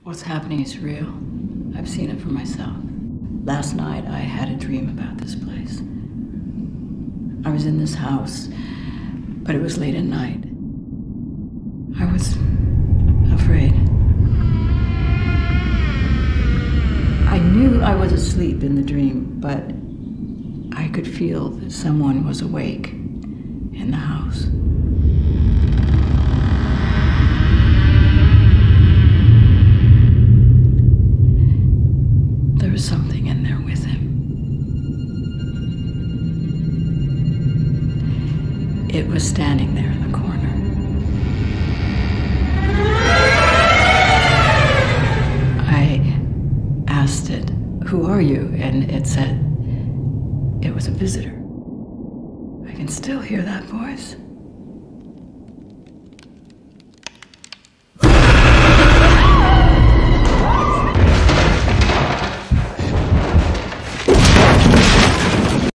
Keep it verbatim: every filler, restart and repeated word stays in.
What's happening is real. I've seen it for myself. Last night, I had a dream about this place. I was in this house, but it was late at night. I was afraid. I knew I was asleep in the dream, but I could feel that someone was awake in the house. There was something in there with him. It was standing there in the corner. I asked it, "Who are you?" And it said it was a visitor. I can still hear that voice.